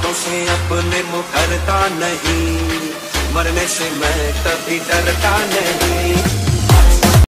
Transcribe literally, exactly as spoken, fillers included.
हाथों से अपने मुकरता नहीं, मरने से मैं कभी डरता नहीं।